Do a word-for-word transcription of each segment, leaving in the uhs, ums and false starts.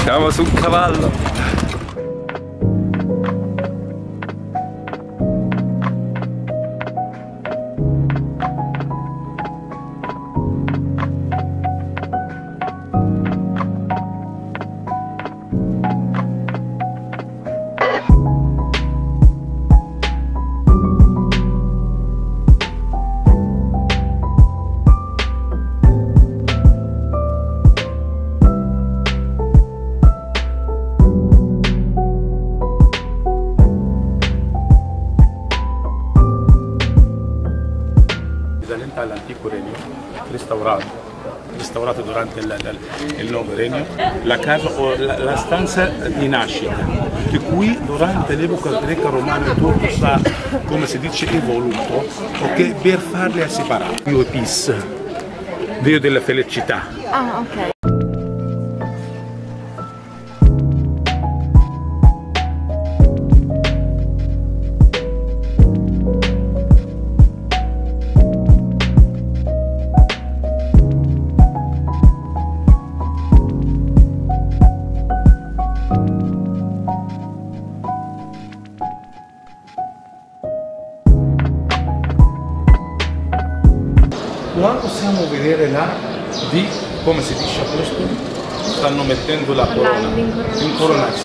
Siamo sul cavallo. Risalente all'antico regno, restaurato, restaurato durante il, il, il nuovo regno, la casa o la, la stanza di nascita, di cui durante l'epoca greca, romana e turca, come si dice, evoluto, okay, per farli separare. Dio Epis, Dio della felicità. Ah, ok. Qua possiamo vedere là di, come si dice a questo, stanno mettendo la corona, l'incoronazione.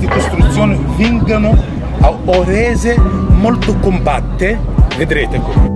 Vengano a rese molto compatte, vedrete come.